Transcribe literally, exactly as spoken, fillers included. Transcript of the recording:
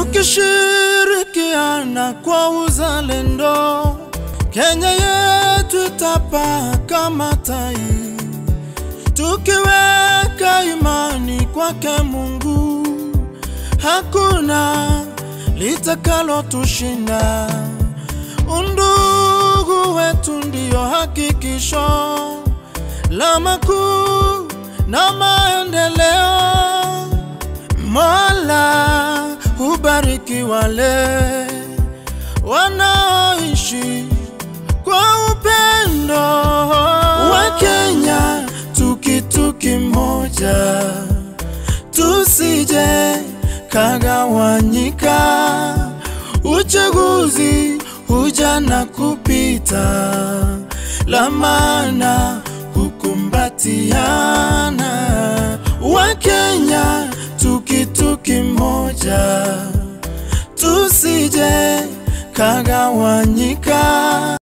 tukishirikiana kwa uzalendo, Kenya yetu itapaa kama tai. Tukiweka imani kwake Mungu, hakuna litakalo tushinda. Undugu wetu ndio hakikisho la makuu na maendeleo. Mola hubariki wale wanaoishi kwa upendo. Wa Kenya tukitu kimoja, tusije kagawanyika. Uchaguzi huja na kupita, la maana kukumbatiana. Wa Kenya tukitu kimoja, tusije kagawanyika.